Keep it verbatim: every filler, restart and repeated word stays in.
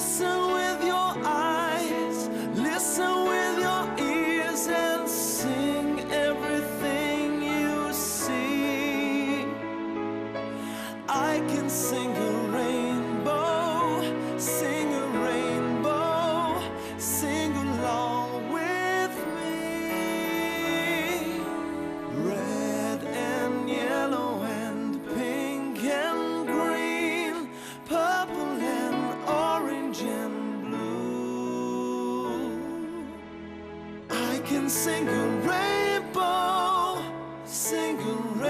Listen with your eyes, listen with your ears, and sing everything you see. I can sing a rainbow, sing a rainbow, sing along with me. Red and yellow and pink and green, purple and orange and blue. I can sing a rainbow, sing a rainbow.